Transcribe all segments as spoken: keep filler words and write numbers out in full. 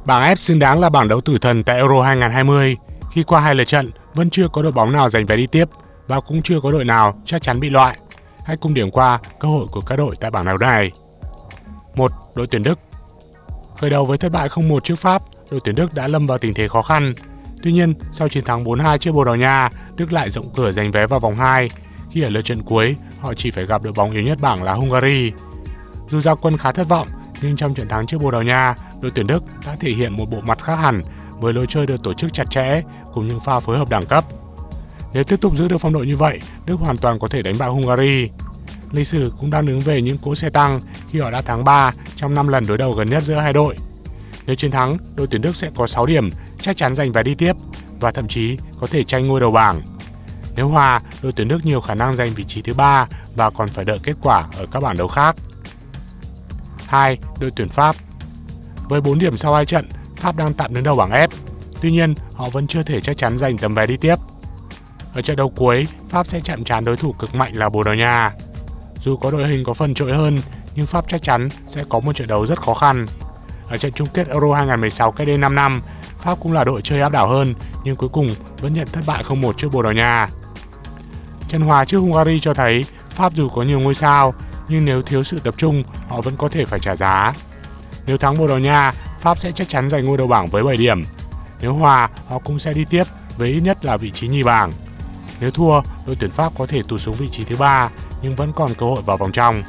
Bảng F xứng đáng là bảng đấu tử thần tại Euro hai không hai không, khi qua hai lượt trận vẫn chưa có đội bóng nào giành vé đi tiếp và cũng chưa có đội nào chắc chắn bị loại. Hãy cùng điểm qua cơ hội của các đội tại bảng đấu này. một. Đội tuyển Đức. Khởi đầu với thất bại không một trước Pháp, đội tuyển Đức đã lâm vào tình thế khó khăn. Tuy nhiên, sau chiến thắng bốn hai trước Bồ Đào Nha, Đức lại rộng cửa giành vé vào vòng hai, khi ở lượt trận cuối họ chỉ phải gặp đội bóng yếu nhất bảng là Hungary. Dù ra quân khá thất vọng, nhưng trong trận thắng trước Bồ Đào Nha, đội tuyển Đức đã thể hiện một bộ mặt khác hẳn với lối chơi được tổ chức chặt chẽ cùng những pha phối hợp đẳng cấp. Nếu tiếp tục giữ được phong độ như vậy, Đức hoàn toàn có thể đánh bại Hungary. Lịch sử cũng đang đứng về những cỗ xe tăng khi họ đã thắng ba trong năm lần đối đầu gần nhất giữa hai đội. Nếu chiến thắng, đội tuyển Đức sẽ có sáu điểm, chắc chắn giành vé đi tiếp và thậm chí có thể tranh ngôi đầu bảng. Nếu hòa, đội tuyển Đức nhiều khả năng giành vị trí thứ ba và còn phải đợi kết quả ở các bảng đấu khác. hai. Đội tuyển Pháp. Với bốn điểm sau hai trận, Pháp đang tạm đứng đầu bảng F. Tuy nhiên, họ vẫn chưa thể chắc chắn giành tấm vé đi tiếp. Ở trận đấu cuối, Pháp sẽ chạm trán đối thủ cực mạnh là Bồ Đào Nha. Dù có đội hình có phần trội hơn, nhưng Pháp chắc chắn sẽ có một trận đấu rất khó khăn. Ở trận chung kết Euro hai không một sáu cách đây năm năm, Pháp cũng là đội chơi áp đảo hơn, nhưng cuối cùng vẫn nhận thất bại không một trước Bồ Đào Nha. Trận hòa trước Hungary cho thấy Pháp dù có nhiều ngôi sao, nhưng nếu thiếu sự tập trung, họ vẫn có thể phải trả giá. Nếu thắng Bồ Đào Nha, Pháp sẽ chắc chắn giành ngôi đầu bảng với bảy điểm. Nếu hòa, họ cũng sẽ đi tiếp với ít nhất là vị trí nhì bảng. Nếu thua, đội tuyển Pháp có thể tụt xuống vị trí thứ ba, nhưng vẫn còn cơ hội vào vòng trong.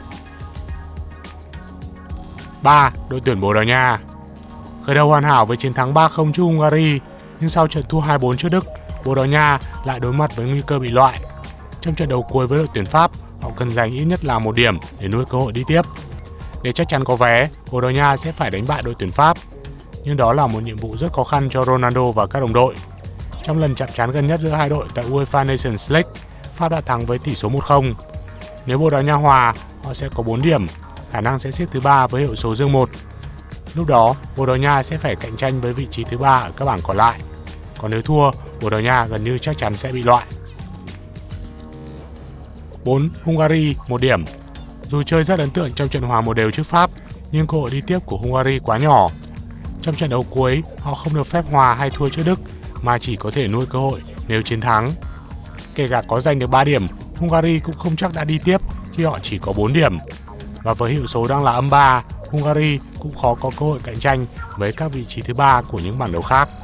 ba. Đội tuyển Bồ Đào Nha. Khởi đầu hoàn hảo với chiến thắng ba không trước Hungary, nhưng sau trận thua hai bốn trước Đức, Bồ Đào Nha lại đối mặt với nguy cơ bị loại. Trong trận đấu cuối với đội tuyển Pháp, họ cần giành ít nhất là một điểm để nuôi cơ hội đi tiếp. Để chắc chắn có vé, Bồ Đào Nha sẽ phải đánh bại đội tuyển Pháp. Nhưng đó là một nhiệm vụ rất khó khăn cho Ronaldo và các đồng đội. Trong lần chạm trán gần nhất giữa hai đội tại UEFA Nations League, Pháp đã thắng với tỷ số một không. Nếu Bồ Đào Nha hòa, họ sẽ có bốn điểm, khả năng sẽ xếp thứ ba với hiệu số dương một. Lúc đó, Bồ Đào Nha sẽ phải cạnh tranh với vị trí thứ ba ở các bảng còn lại. Còn nếu thua, Bồ Đào Nha gần như chắc chắn sẽ bị loại. bốn. Hungary một điểm. Dù chơi rất ấn tượng trong trận hòa một đều trước Pháp, nhưng cơ hội đi tiếp của Hungary quá nhỏ. Trong trận đấu cuối, họ không được phép hòa hay thua trước Đức, mà chỉ có thể nuôi cơ hội nếu chiến thắng. Kể cả có giành được ba điểm, Hungary cũng không chắc đã đi tiếp khi họ chỉ có bốn điểm. Và với hiệu số đang là âm ba, Hungary cũng khó có cơ hội cạnh tranh với các vị trí thứ ba của những bảng đấu khác.